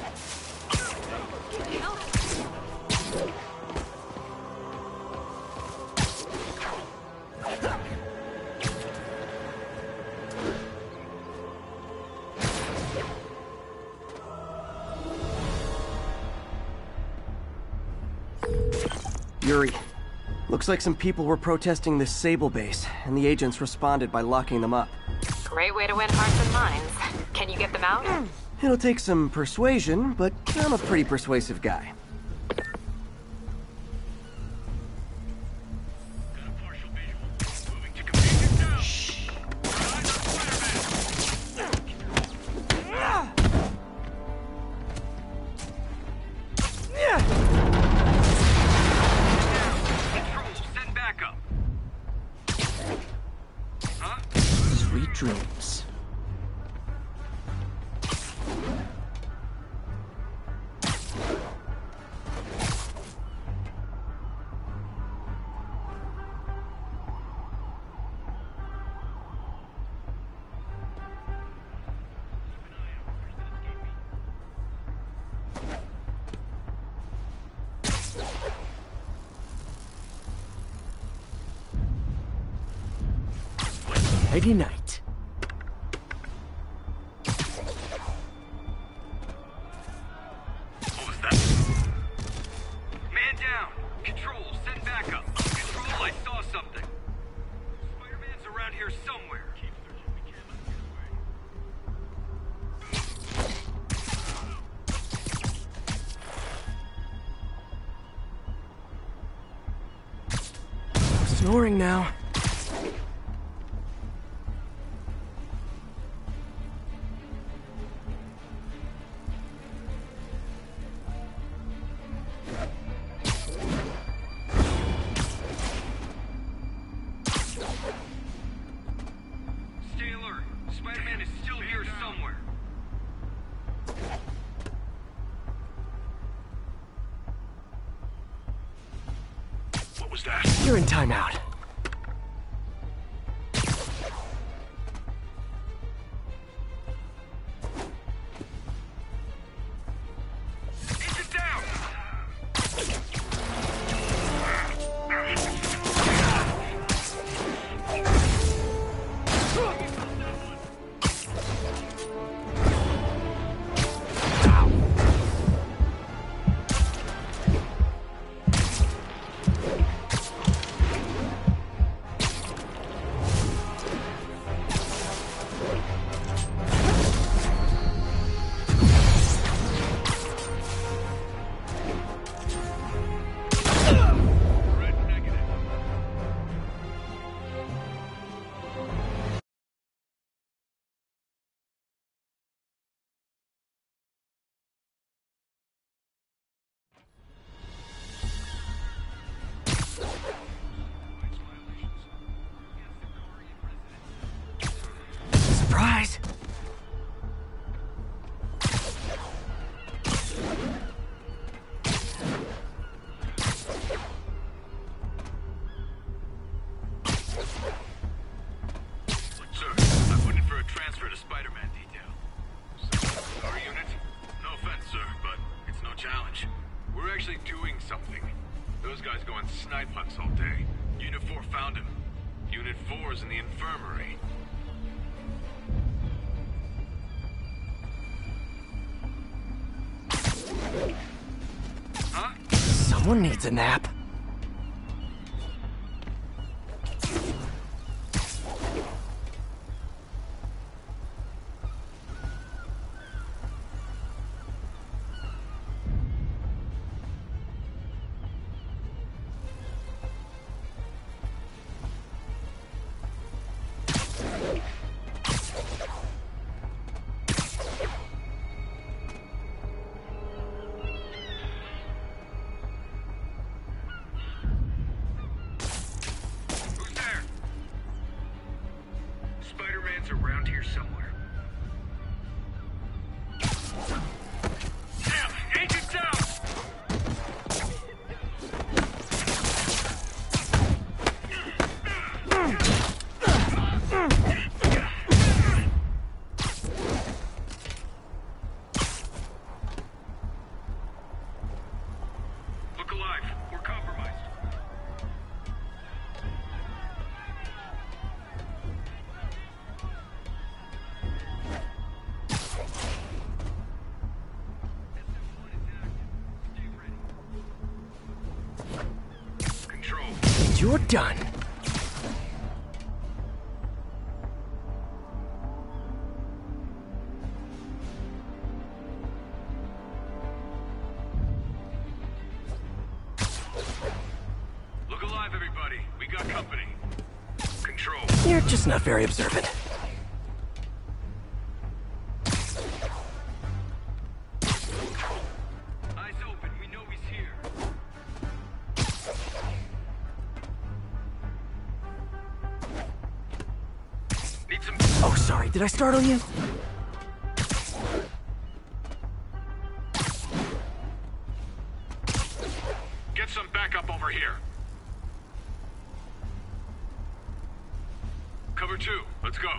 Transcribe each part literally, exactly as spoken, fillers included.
Yuri, looks like some people were protesting this Sable base, and the agents responded by locking them up. Great way to win hearts and minds. Can you get them out? It'll take some persuasion, but I'm a pretty persuasive guy. Dreams. Nighty night. Snoring now. Stay alert. Spider-Man is still here somewhere. What was that? You're in timeout. Surprise! Sir, I put in for a transfer to Spider-Man detail. Our unit? No offense, sir, but it's no challenge. We're actually doing something. Those guys go on snipe hunts all day. Unit four found him. Unit four's in the infirmary. Huh? Someone needs a nap. You're done. Look alive, everybody. We got company. Control. You're just not very observant. Eyes open. We know he's here. Need some... Oh, sorry. Did I startle you? Get some backup over here. Cover two. Let's go.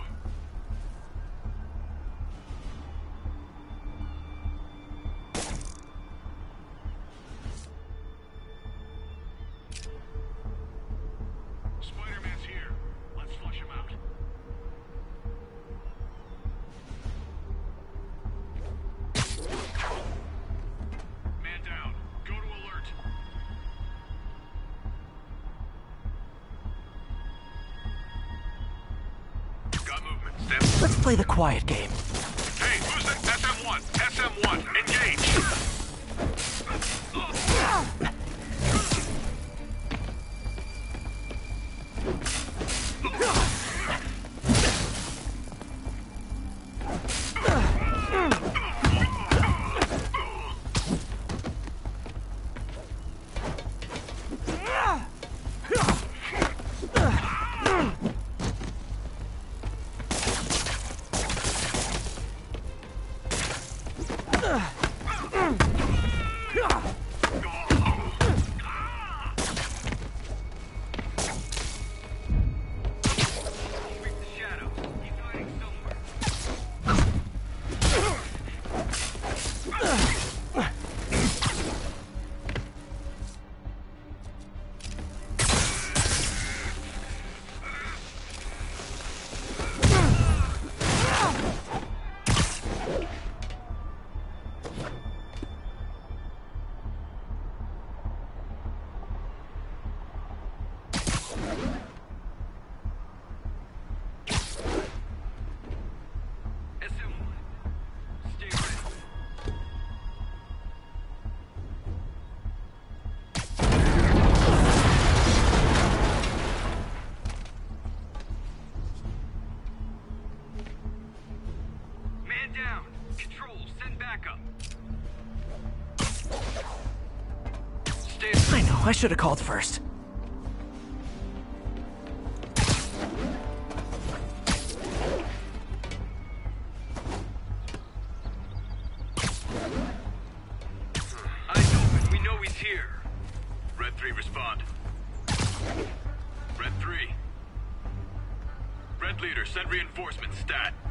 Spider-Man's here. Let's flush him out. Man down. Go to alert. Got movement. Stand. Let's play the quiet game. Hey, who's it? S M one. S M one. Engage. Down. Control, send backup. Stay. I know, I should have called first. Eyes open, we know he's here. Red three, respond. Red three. Red leader, send reinforcements, stat.